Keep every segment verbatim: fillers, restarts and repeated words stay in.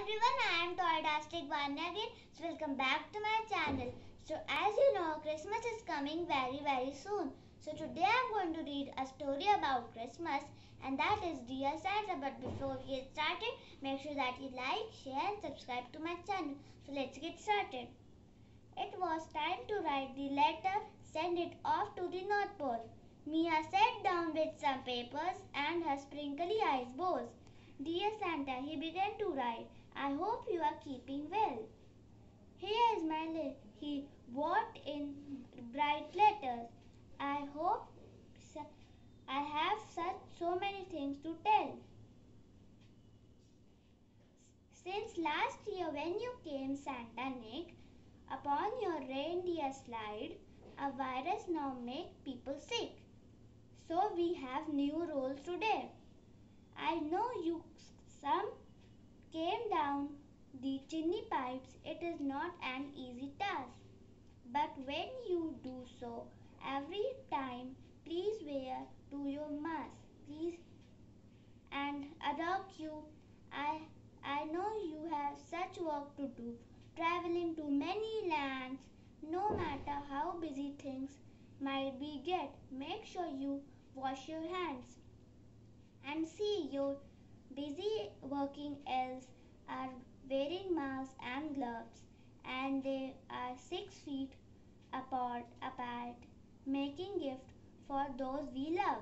everyone, I am Toydastic Vanya again. So welcome back to my channel. So as you know, Christmas is coming very very soon. So today I am going to read a story about Christmas, and that is Dear Santa. But before we get started, make sure that you like, share and subscribe to my channel. So let's get started. It was time to write the letter, send it off to the North Pole. Mia sat down with some papers and her sprinkly eyes bows. Dear Santa, he began to write, I hope you are keeping well. Here is my list. He wrote in bright letters. I hope I have such so many things to tell. Since last year when you came, Santa Nick, upon your reindeer slide, a virus now makes people sick. So we have new rules today. I know you some came down the chimney pipes. It is not an easy task. But when you do so, every time, please wear to your mask, please. And adopt you, I I know you have such work to do, traveling to many lands. No matter how busy things might be get, make sure you wash your hands. And see, your busy working elves are wearing masks and gloves, and they are six feet apart, apart making gifts for those we love.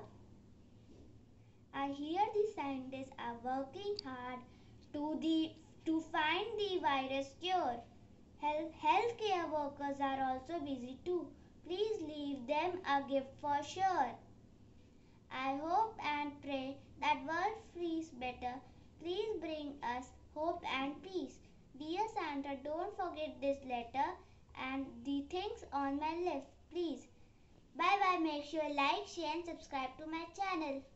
I hear the scientists are working hard to, the, to find the virus cure. Health, healthcare workers are also busy too. Please leave them a gift for sure. I hope and pray that world frees better. Please bring us hope and peace. Dear Santa, don't forget this letter and the things on my list, please. Bye bye. Make sure like, share and subscribe to my channel.